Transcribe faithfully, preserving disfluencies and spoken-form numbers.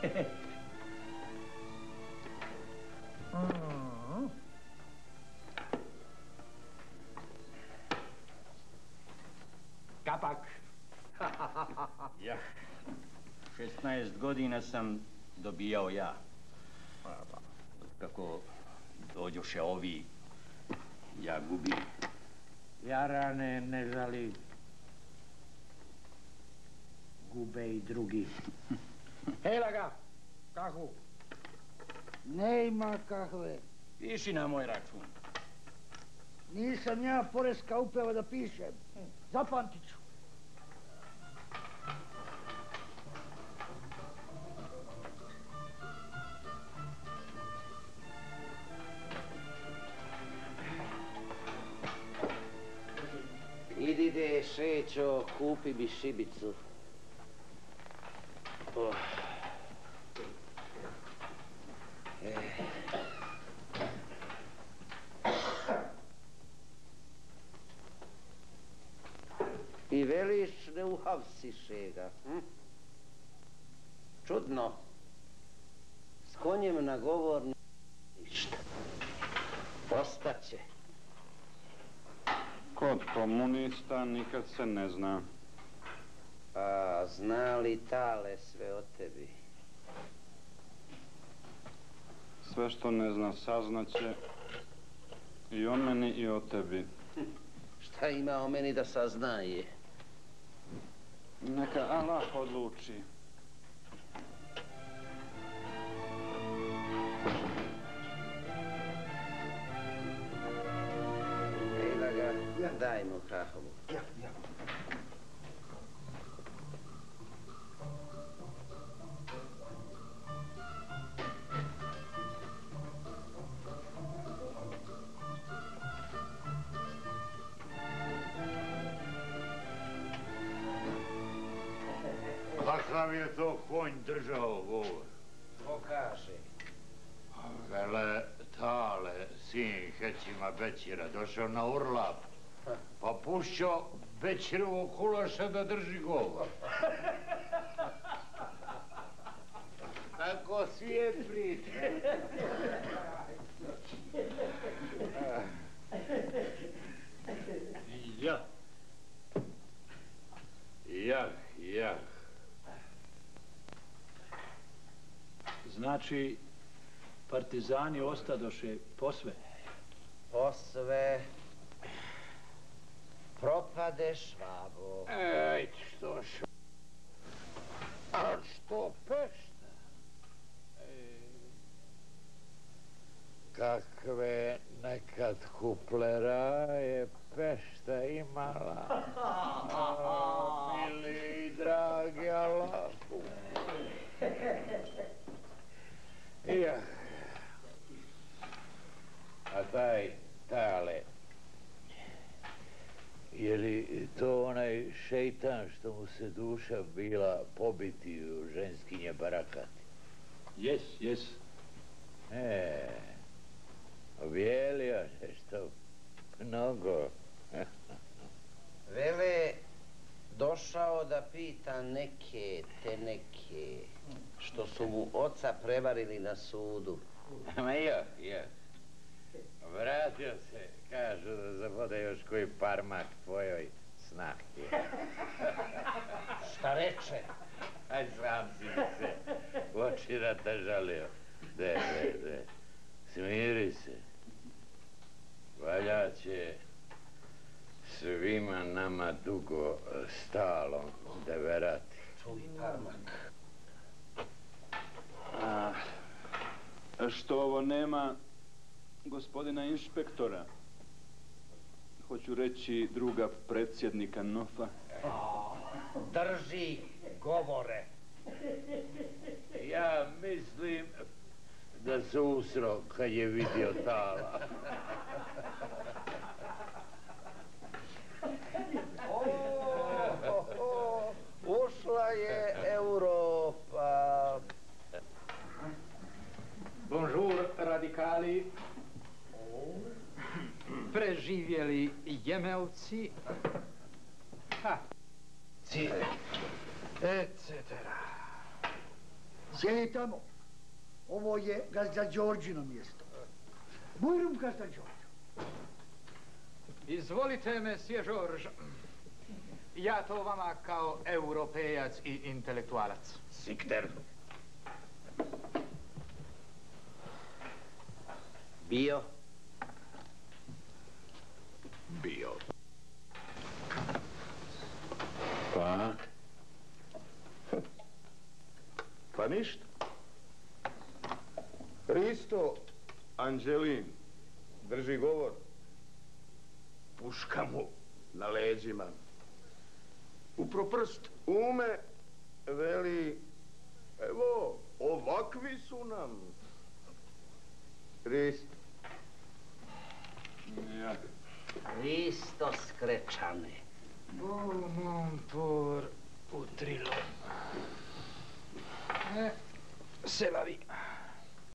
Kapak. Ja. šesnaest godina sam dobijao ja. Kako dođoše ovi, ja gubim. Ja rane ne žalim. Gube i drugi. Hejla ga, kahvu. Ne ima kahve. Piši na moj račun. Nisam ja poreska uprava da pišem. Zapamtit ću. Idi de, Šećo, kupi mi šibicu. Oh. E. I veliš ne uhapsiše ga. Hm? Čudno. S konjem na govor ništa. Ostaće. Kod komunista nikad se ne zna. A zna li Tale sve o tebi? Sve što ne zna saznaće i o meni i o tebi. Šta ima o meni da saznaje? Neka Allah odluči. Ejla ga, daj mu kahovu. Ja, ja. Kakav je to konj držao govor? Ko kaže? Vele Tale, sin Hećima Bećira, došao na Urlap, pa pušćao Bećirovo kulaša da drži govor. Tako svijet priča. Ja. Jah, jah. Znači, partizani ostadoše posve. Posve. Propade Švabo. Ej, što š... A što Pešta? Kakve nekad kuplera je Pešta imala. O, mili i dragi Allahu. Ja. A taj Tale, je li to onaj šeitan što mu se duša bila pobiti u ženskinje barakati? Jes, jes. E, objelio nešto mnogo. Vele, došao da pita neke te neke što su mu oca prevarili na sudu. Ma jo, jo. Vratio se, kažu da zabode još koji parmak tvojoj snahti. Šta reče? Aj, sram si mi se u oči rata žalio. De, de, de. Smiri se. Valja će svima nama dugo stalo deverati. Čuj parmak. A što ovo nema gospodina inšpektora? Hoću reći druga predsjednika Nofa. Drži govore. Ja mislim da se usro kad je vidio Tala. O, o, ušla je Europa. Bonjour, radikali. Preživjeli jemelci. Ha. Cile. Et cetera. Sjedi tamo. Ovo je gazda Đorđino mjesto. Bujrum gazda Đorđo. Izvolite, mesije Žorž. Ja to vama kao europejac i intelektualac. Sikter. Bio? Bio. Pa? Pa ništa. Risto Anđelin drži govor. Puška mu na leđima. Upro prst ume, veli, evo, ovakvi su nam. Risto. Ja. Risto Skrečane. O, mon por utrilo. E, se la vi.